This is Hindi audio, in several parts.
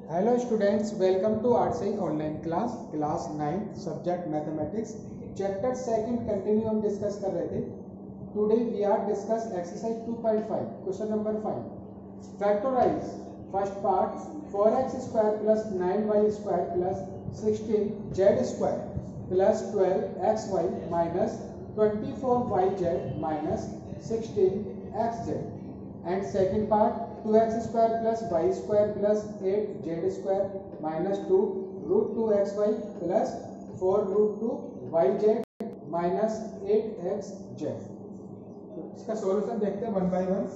Hello students, welcome to arts online class 9 subject mathematics chapter second continue हम डिस्कस कर रहे थे। Today we are discuss exercise 2.5 question number 5 factorise first part 4x square plus 9y square plus 16z square plus 12xy minus 24yz minus 16xz and second part 2x square plus y square plus 8z square minus 2 root 2xy plus 4 root 2yz minus 8xz। इसका सॉल्यूशन देखते हैं one by one.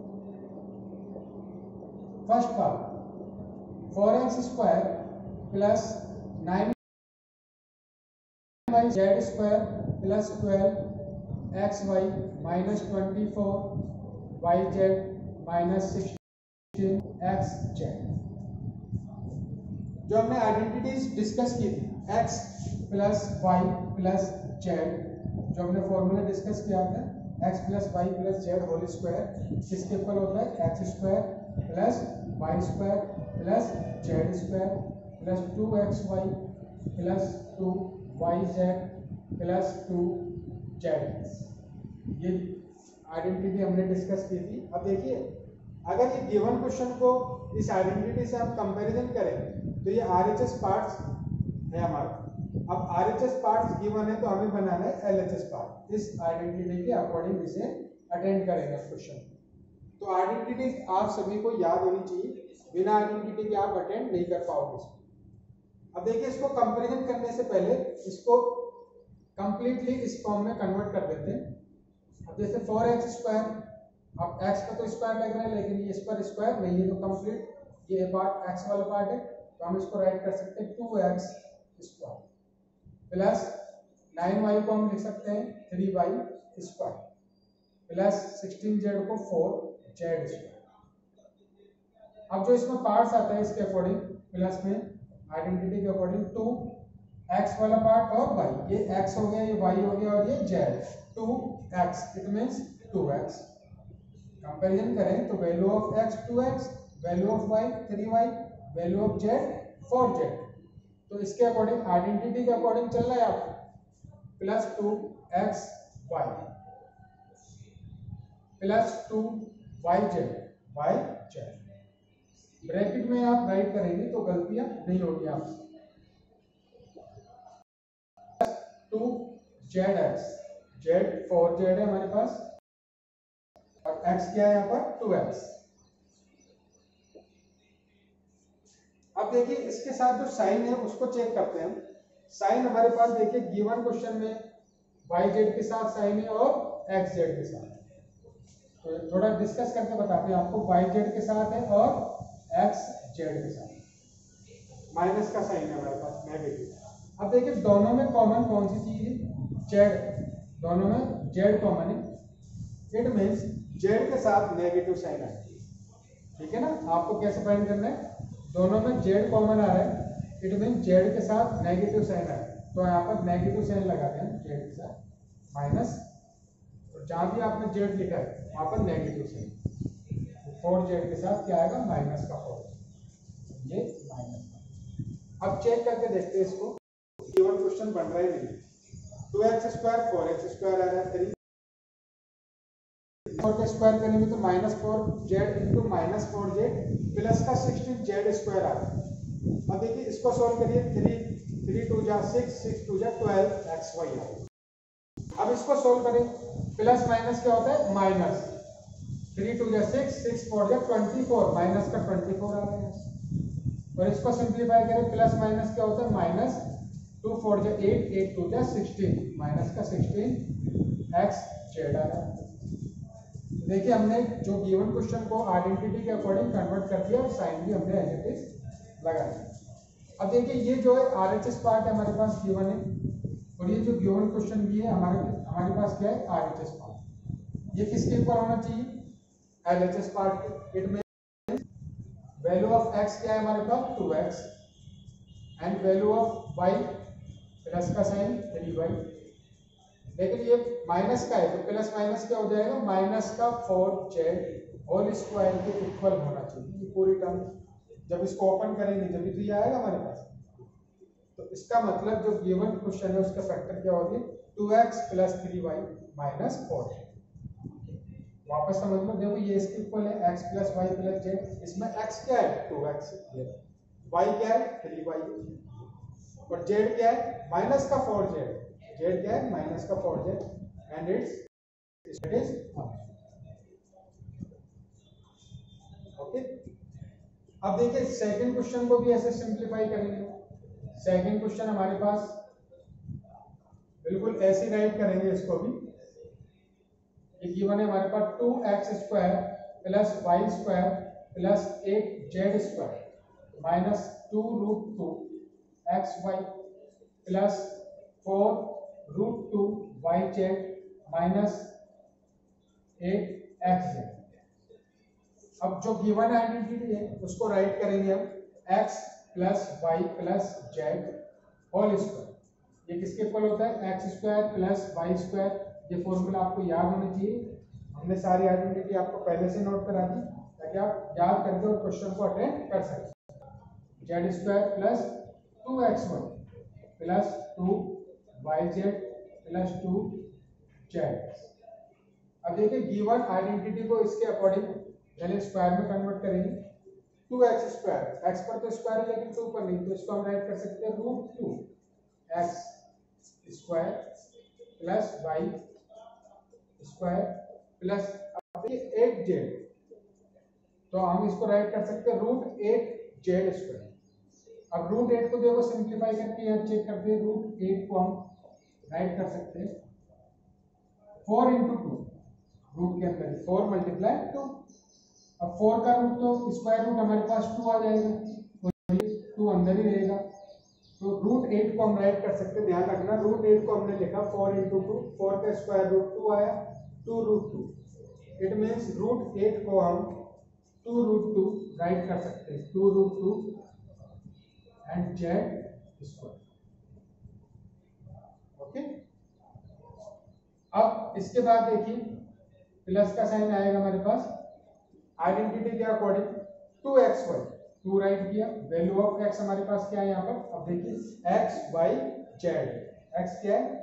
First part 4x square plus 9yz square plus 12xy minus 24yz minus 16xz। जो हमने आइडेंटिटीज डिस्कस की थी x plus y plus z, जो हमने फॉर्मूला डिस्कस किया था x plus y plus z whole square किसके इक्वल होता है x square plus y square plus z square plus 2xy plus 2yz plus 2zx। ये आइडेंटिटी हमने डिस्कस की थी। अब देखिए, अगर ये गिवन क्वेश्चन को इस आइडेंटिटी से हम कंपैरिजन करें तो ये RHS पार्ट्स है हमारा। अब RHS पार्ट्स गिवन है तो हमें बनाना है LHS पार्ट। इस आइडेंटिटी के अकॉर्डिंग इसे अटेंड करेंगे क्वेश्चन। तो आइडेंटिटी आप सभी को याद होनी चाहिए, बिना आइडेंटिटी के आप अटेंड नहीं कर पाओगे। अब देखिए, इसको कंपैरिजन करने से पहले इसको कंप्लीटली इस फॉर्म में कन्वर्ट कर देते हैं। अब जैसे 4x स्क्वायर, अब x का तो स्क्वायर लग रहा है लेकिन ये इस पर स्क्वायर नहीं है, तो कंप्लीट ये पार्ट x वाला पार्ट है, तो हम इसको राइट कर सकते हैं 2x स्क्वायर प्लस 9y को हम लिख सकते हैं 3y स्क्वायर प्लस 16z को 4z स्क्वायर। अब जो इसमें पार्ट्स आता है इसके अकॉर्डिंग प्लस में आइडेंटिटी के अकॉर्डिंग 2x वाला पार्ट और y, ये x हो गया, ये y हो गया और ये z 2x, it means 2x। Comparison करें तो value of x 2x, value of y 3y, value of z 4z। तो इसके अकॉर्डिंग आइडेंटिटी के अकॉर्डिंग चल रहा है आपको plus 2xy plus 2yz yz। Bracket में आप राइट करेंगे तो गलतियां नहीं होगी आपसे। 2zx, z 4z है हमारे पास और x क्या है यहाँ पर 2x। अब देखिए, इसके साथ जो साइन है उसको चेक करते हैं हम। साइन हमारे पास देखिए गिवन क्वेश्चन में yz के साथ साइन है और xz के साथ। तो थोड़ा डिस्कस करके बताते हैं आपको। yz के साथ है और xz के साथ माइनस का साइन है हमारे पास, नेगेटिव। अब देखिए, दोनों में कॉमन कौन सी चीज है? z। दोनों में z कॉमन है, इट मींस z के साथ नेगेटिव साइन आएगी। ठीक है ना? आपको कैसे फाइंड करना है? दोनों में z कॉमन आ रहा है, इट मींस z के साथ नेगेटिव साइन आएगा, तो यहाँ पर नेगेटिव साइन लगाते हैं z के साथ माइनस। तो जहां भी आपने z लिखा है वहां पर नेगेटिव साइन, 4z के साथ क्या आएगा? माइनस का 4, ये माइनस का। अब चेक करके देखते हैं इसको। गिवन क्वेश्चन बन रहा है नहीं। 2x स्क्वायर 4x स्क्वायर आ रहा है, 3 4 का स्क्वायर करेंगे तो minus 4z into minus 4z plus का 16z स्क्वायर आ रहा है। अब देखिए, इसको सॉल्व करिए। 3 2 जा 6, 6 2 जा 12xy आ रहा है। अब इसको सॉल्व करें, प्लस माइनस क्या होता है? माइनस। 3 2 जा 6, 6 4 जा 24, माइनस का 24 आ रहा है। और इसको सिंप्लीफाई करें, प्लस माइनस क्या होता है? माइनस। 2 4 जा 8, 8 2 जा 16, माइनस का 16xz आ रहा है। देखिए, हमने जो गिवन क्वेश्चन को आइडेंटिटी के अकॉर्डिंग कन्वर्ट कर दिया और साइन भी हमने एज इट इज लगा दिया। अब देखिए, ये जो है RHS पार्ट है हमारे पास गिवन है, और ये जो गिवन क्वेश्चन भी है हमारे पास क्या है? RHS part. ये किसके इक्वल होना चाहिए? LHS पार्ट के। It means value of x क्या है हमारे पास? 2x and value of y plus का साइन 3y। लेकिन ये माइनस का है तो प्लस माइनस क्या हो जाएगा? माइनस का 4z होल स्क्वायर के इक्वल होना चाहिए। ये पूरी टर्म जब इसको ओपन करेंगे जब भी तो ये आएगा हमारे पास। तो इसका मतलब जो गिवन क्वेश्चन है उसका फैक्टर क्या होगी, 2x प्लस 3y माइनस 4। वापस समझ लो, देखो ये इसके इक्वल है x plus y plus z. इसमें x क्या है 2x, y क्या है 3y, और z क्या है माइनस का 4z। z क्या है माइनस का 4z and it is okay. अब देखिए सेकंड क्वेश्चन को भी ऐसे सिंपलीफाई करेंगे। सेकंड क्वेश्चन हमारे पास बिल्कुल ऐसे राइट करेंगे इसको भी। ये गिवन है हमारे पास 2x square plus y square plus 8z square minus 2√2 xy plus 4√2 yz minus 8xz। अब जो गिवन आइडेंटिटी है उसको राइट करेंगे हम x plus y plus z whole square. ये किसके इक्वल होता है x square plus y square. ये फॉर्मूला आपको याद होना चाहिए, हमने सारी आइडेंटिटी आपको पहले से नोट करा दी ताकि आप याद करके और क्वेश्चन को अटेंड कर सकें। Z square plus 2xy plus 2yz plus 2z। अब देखिए गिवन आइडेंटिटी को इसके अकॉर्डिंग पहले स्क्वायर में कन्वर्ट करेंगे। 2x स्क्वायर, x पर तो स्क्वायर है लेकिन 2 पर नहीं, तो इसको हम राइट कर सकते हैं √2x square plus y square plus 8z, तो हम इसको राइट कर सकते हैं √8z स्क्वायर। अब √8 को देखो सिंप्लीफाई करके यहाँ चेक करते हैं, √8 को हम राइट कर सकते हैं 4 into 2, रूट के अंदर 4 मल्टीप्लाई 2। अब 4 का रूट तो स्क्वायर रूट हमारे पास 2 आ जाएगा, तो 2 अंदर ही रहेगा। तो √8 को हम राइट कर सकते हैं। ध्यान रखना √8 को हमने लिखा 4 into 2, 4 का स्क्वायर रूट 2 आया 2√2। इट मीन्स √8 को हम 2√2 राइट कर सकते हैं, 2√2 एंड जेड स्क्वायर। ओके, अब इसके बाद देखिए प्लस का साइन आएगा हमारे पास आइडेंटिटी के अकॉर्डिंग 2xy, 2 राइट किया। वैल्यू ऑफ x हमारे पास क्या है यहाँ पर, अब देखिए x y z। x क्या है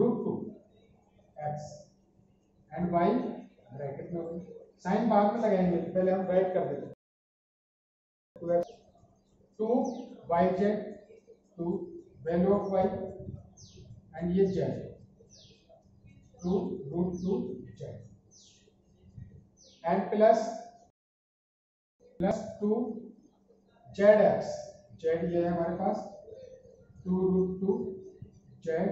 √2x एंड y ब्रैकेट में होगी, साइन बाद में लगाएंगे, पहले हम राइट कर देते हैं 2yz, 2 value of y and ये z 2√2z and plus 2zx, z ये है हमारे पास 2√2z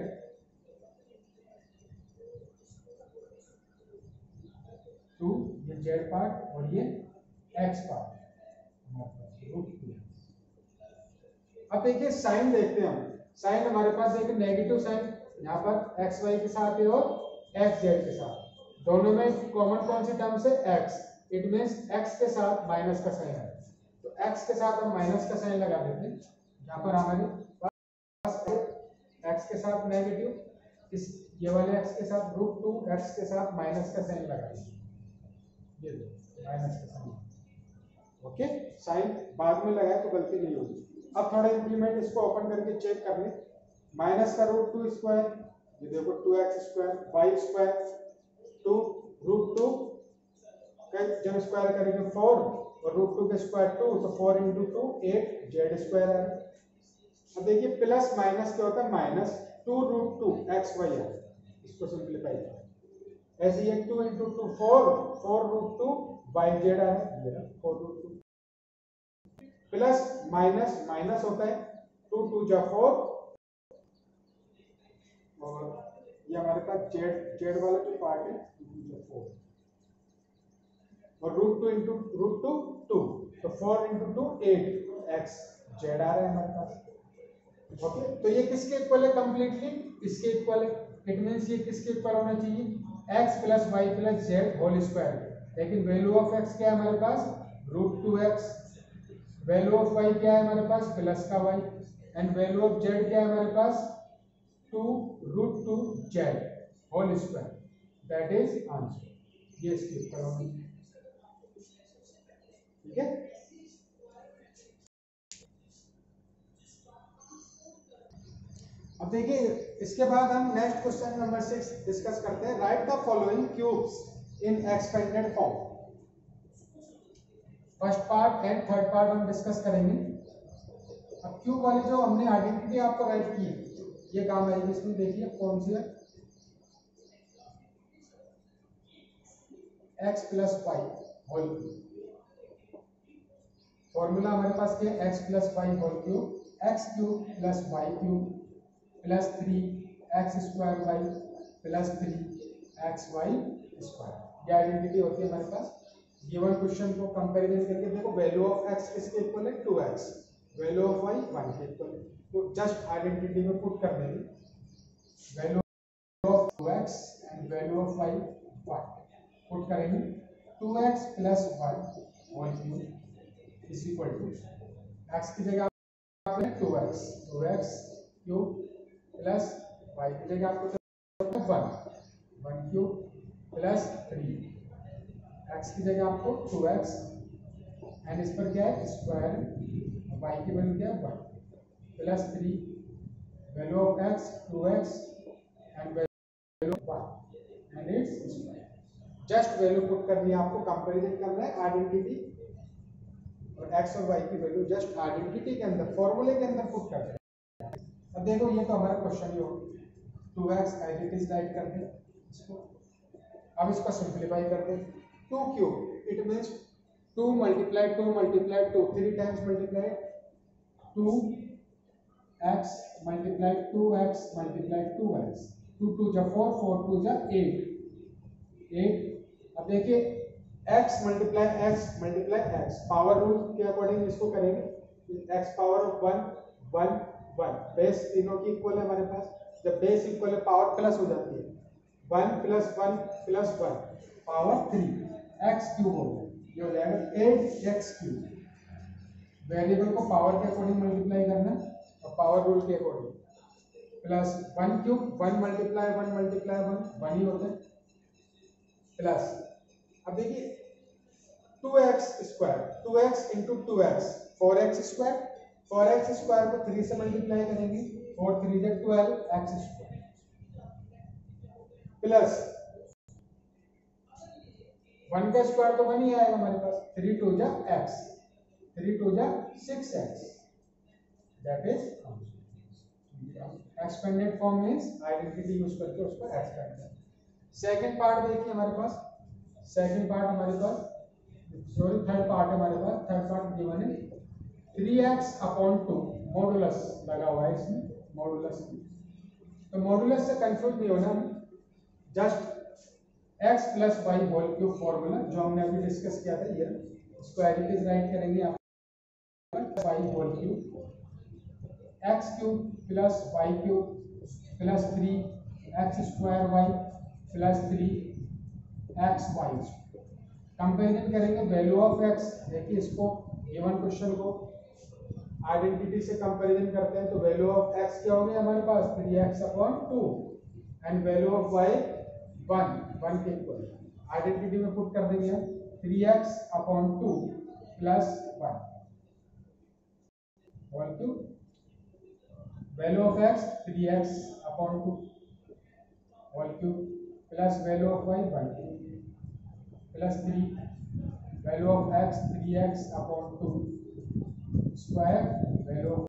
2, ये z पार्ट और ये x पार्ट √2। अब देखिए साइन देखते हैं हम। साइन हमारे पास देखिए नेगेटिव साइन यहाँ पर एक्स वाई के साथ है और एक्स जेड के साथ, दोनों में कॉमन कौन सी टर्म से एक्स। इट मींस एक्स के साथ माइनस का साइन है, तो एक्स के साथ हम माइनस का साइन लगा देते हैं। यहाँ पर हमारे पास एक्स के साथ नेगेटिव, इस ये वाले एक्स के साथ √2, एक्स के साथ माइनस का साइन लगा देंगे, ये माइनस का साइन। ओके, साइन बाद में लगाए तो गलती नहीं होगी। अब थोड़ा इंप्लीमेंट इसको ओपन करके चेक कर ले। माइनस का √2 स्क्वायर, ये देखो 2x स्क्वायर, y स्क्वायर 2 √2 का जब स्क्वायर करेंगे 4 और √2 के स्क्वायर 2, तो 4 into 2 8 z स्क्वायर है। अब देखिए प्लस माइनस क्या होता है माइनस, 2√2 xy है, इसको सिंपलीफाई करें ऐसे ही 2 into 2 4 4√2 yz है, ये 4√2 प्लस माइनस माइनस होता है 2 2 जा 4 और ये हमारे पास जेड वाला जो पार्ट है 2 जा 4 और √2 into √2 2, तो 4 into 2 8 x जेड आ रहा है हमारे पास। ओके, तो ये किसके इक्वल है कंप्लीटली, इसके इक्वल है। इट मींस ये किसके इक्वल होना चाहिए x plus y plus z whole square. लेकिन वैल्यू ऑफ x क्या है हमारे पास √2x, वैल्यू ऑफ y क्या है हमारे पास प्लस का y and value of z क्या है हमारे पास 2√2z whole square, that is answer. ये इसके ऊपर होगी, ठीक है। अब देखिए इसके बाद हम नेक्स्ट क्वेश्चन नंबर 6 डिस्कस करते हैं। Write the following cubes in expanded form. First part and third part हम डिस्कस करेंगे। अब क्यूब वाली जो हमने आइडेंटिटी आपको राइट की है ये काम आएगी इसमें। देखिए कौन सी है, x plus y whole cube. Formula हमारे पास क्या है, x plus y whole cube, x cube plus y cube plus 3x square y plus 3xy square. ये आइडेंटिटी होती है हमारे पास। गिवन क्वेश्चन को कंपैरिजन करके देखो, वैल्यू ऑफ x किसके इक्वल है, 2x, वैल्यू ऑफ y 1 के इक्वल है। तो जस्ट आइडेंटिटी में पुट कर देंगे, value of 2x and value of y 1 put करेंगे। 2x plus 1 whole cube is equal to x की जगह आप 2x क्यूब प्लस y की जगह आपको 1 क्यूब प्लस 3, x की जगह आपको 2x एंड इस पर क्या है स्क्वायर, y की वैल्यू क्या है 1 plus 3, value of x 2x and value of y and it's square. Just value put करनी है आपको, कंपैरिजन करना है आइडेंटिटी और x और y की वैल्यू जस्ट आइडेंटिटी के अंदर, फॉर्मूले के अंदर पुट कर दें। अब देखो ये तो हमारा क्वेश्चन ही हो, 2x as it is right कर दें इसको। अब इसको सिंप्लीफाई कर दें, 2 cube it means 2 multiply 2 multiply 2, 3 times multiply 2x multiply 2x multiply 2x, 2 2 जा 4, 4 2 जा 8। अब देखिए x multiply x, power rule के अकॉर्डिंग इसको करेंगे। x पावर ऑफ 1 1 1, बेस तीनों की इक्वल है हमारे पास। जब बेस इक्वल है पावर प्लस हो जाती है, 1 plus 1 plus 1 power 3, x cube हो गया, ये हो जाएगा 8x क्यूब। वेरिएबल को पावर के अकॉर्डिंग मल्टीप्लाई करना और पावर रूल के according, plus 1 cube 1 multiply 1 multiply 1 ही होता है, प्लस अब देखिए 2x square, 2x into 2x 4x square, 4x square को 3 से मल्टीप्लाई करेंगे, 4 3 जा 12x स्क्वायर, प्लस 1 का स्क्वायर तो 1 ही आएगा हमारे पास, 3 2 जा x, 3 2 जा 6x, that is expanded form means identity use करके उसको एक्सपेंड करना। सेकंड पार्ट देखिए हमारे पास, सेकंड पार्ट हमारे पास, सॉरी थर्ड पार्ट हमारे पास, थर्ड पार्ट गिवन है 3x अपॉन 2, मॉडुलस लगा हुआ है इसमें, मॉडुलस। तो मॉडुलस से कंफ्यूज नहीं होना, just x plus y whole cube formula जो हमने अभी डिस्कस किया था, ये इसको एज इट इज राइट करेंगे आप, y whole cube x cube plus y cube plus 3x square y plus 3xy। Comparison करेंगे वैल्यू ऑफ x, देखिए इसको गिवन क्वेश्चन को आइडेंटिटी से कंपैरिजन करते हैं तो वैल्यू ऑफ x क्या हो गया हमारे पास 3x upon 2 and value of y 1 के इक्वल। आइडेंटिटी में पुट कर देंगे हम 3x upon 2 plus 1 whole cube, value of x 3x upon 2 whole cube plus value of y 1 plus 3, value of x 3x upon 2 square, value